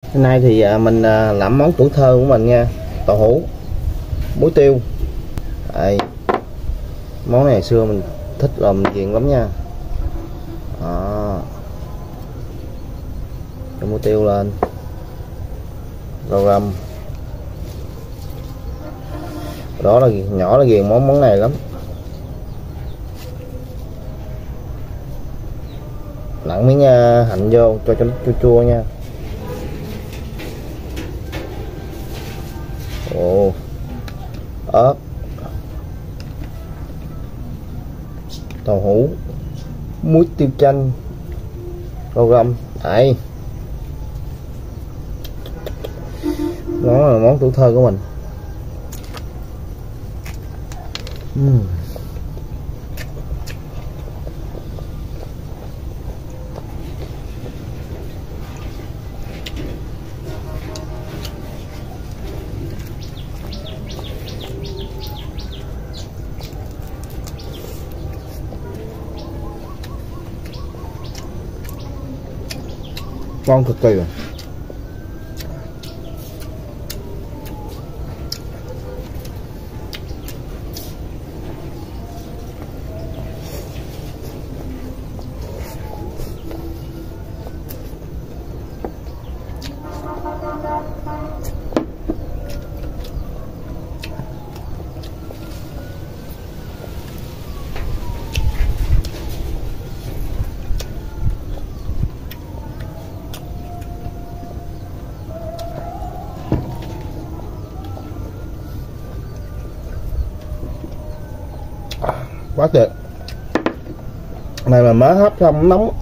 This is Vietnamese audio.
Hôm nay thì mình làm món tuổi thơ của mình nha, tàu hũ muối tiêu. Đây, món này xưa mình thích làm ghiền lắm nha. Đó, cho muối tiêu lên, rau răm. Đó là nhỏ là ghiền món này lắm. Nặng miếng hạnh vô cho nó chua chua nha. Ồ, ớt, tàu hũ, muối tiêu chanh, rau răm. Đây, đó là món tuổi thơ của mình. Ngon cực kỳ rồi. Quá tuyệt. Này mà mới hấp xong nóng.